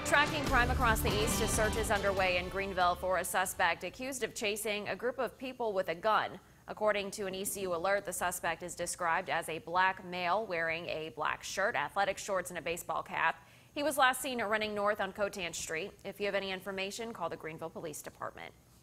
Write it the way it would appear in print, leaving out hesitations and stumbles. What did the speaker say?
Tracking crime across the east, a search is underway in Greenville for a suspect accused of chasing a group of people with a gun. According to an ECU alert, the suspect is described as a black male wearing a black shirt, athletic shorts, and a baseball cap. He was last seen running north on Cotan Street. If you have any information, call the Greenville Police Department.